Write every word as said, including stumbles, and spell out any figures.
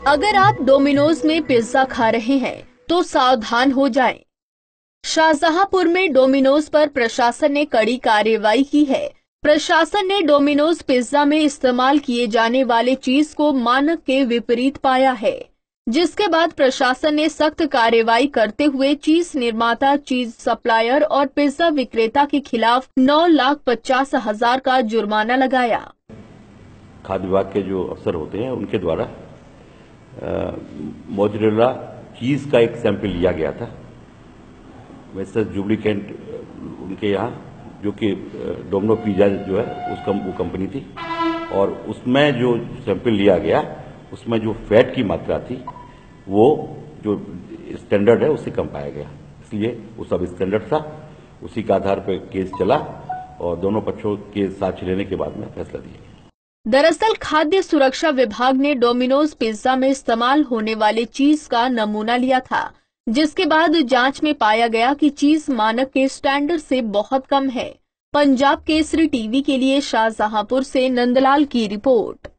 अगर आप डोमिनोज में पिज्जा खा रहे हैं तो सावधान हो जाएं। शाहजहांपुर में डोमिनोज पर प्रशासन ने कड़ी कार्रवाई की है। प्रशासन ने डोमिनोज पिज्जा में इस्तेमाल किए जाने वाले चीज को मानक के विपरीत पाया है, जिसके बाद प्रशासन ने सख्त कार्रवाई करते हुए चीज निर्माता, चीज सप्लायर और पिज्जा विक्रेता के खिलाफ नौ लाख पचास हजार का जुर्माना लगाया। खाद्य विभाग के जो अफसर होते हैं उनके द्वारा मोज़रेला चीज का एक सैंपल लिया गया था। वैसे जुबली कैंट उनके यहाँ, जो कि डोमिनो पिज्जा जो है उसका वो कंपनी थी, और उसमें जो सैंपल लिया गया उसमें जो फैट की मात्रा थी वो जो स्टैंडर्ड है उससे कम पाया गया, इसलिए वो सब स्टैंडर्ड था। उसी के आधार पर केस चला और दोनों पक्षों के साक्ष्य लेने के बाद में फैसला दिया गया। दरअसल खाद्य सुरक्षा विभाग ने डोमिनोज पिज्जा में इस्तेमाल होने वाले चीज का नमूना लिया था, जिसके बाद जांच में पाया गया कि चीज मानक के स्टैंडर्ड से बहुत कम है। पंजाब केसरी टीवी के लिए शाहजहांपुर से नंदलाल की रिपोर्ट।